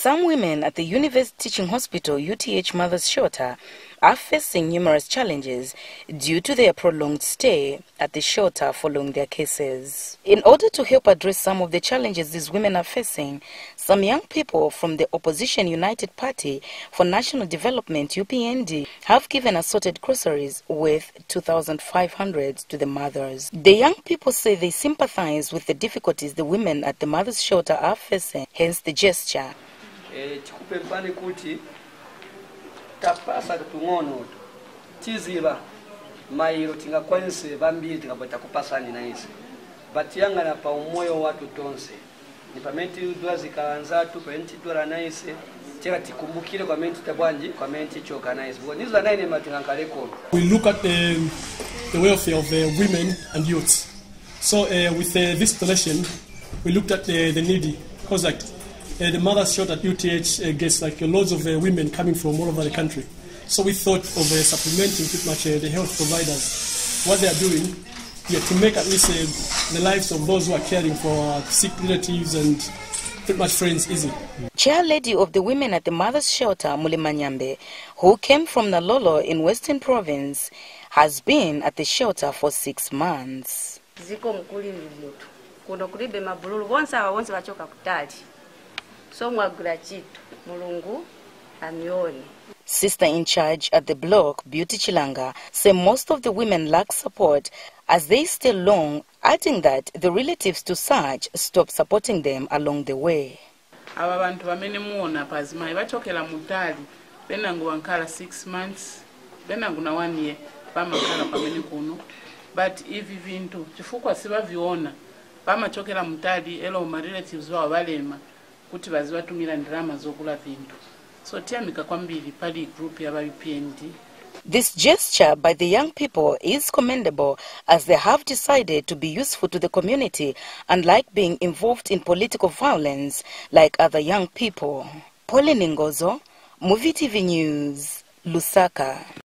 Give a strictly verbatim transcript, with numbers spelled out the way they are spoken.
Some women at the University Teaching Hospital U T H Mothers Shelter are facing numerous challenges due to their prolonged stay at the shelter following their cases. In order to help address some of the challenges these women are facing, some young people from the Opposition United Party for National Development U P N D have given assorted groceries worth two thousand five hundred to the mothers. The young people say they sympathize with the difficulties the women at the Mothers Shelter are facing, hence the gesture. Chikupe mpani kuti tapasa tungono tiziba mairo tingakwanise vambiri tingapata kupasani na isi batiyanga na pa umoyo watu tonse ni pamenti udwa zikaanza tu pamenti dora na isi tira tikumbukire kwa menti tabwanji kwa menti choka na isi nizo naine matingankaleko. We look at the, the welfare of the women and youths. So uh, with uh, this donation we looked at the, the needy because like Uh, the Mothers Shelter at U T H uh, gets like uh, loads of uh, women coming from all over the country. So we thought of uh, supplementing pretty much uh, the health providers, what they are doing, yeah, to make at least uh, the lives of those who are caring for uh, sick relatives and pretty much friends easy. Chair lady of the women at the Mothers Shelter, Mulima Nyambe, who came from Nalolo in Western Province, has been at the shelter for six months. Ziko mkuli vitu. Kuno kulibe mabululu bonsa wawonsi wachoka kutali. So mwagula chitu mulungu amione. Sister in charge at the block, Beauty Chilanga, say most of the women lack support as they stay long, adding that the relatives to such stop supporting them along the way. Aba bantu bamene muona pazima bachokela mutali benangu wankala six months benangu na one year bamakala pamene kuno but ivi vintu chifukwa sibaviona bamachokela mutali elo ma relatives wao balema kuti bazibatumira ndirama zokula vintu. So tiamika kwambiri pali group ya U P N D. This gesture by the young people is commendable as they have decided to be useful to the community, unlike being involved in political violence like other young people. Pauline Ngozo, Movie T V News, Lusaka.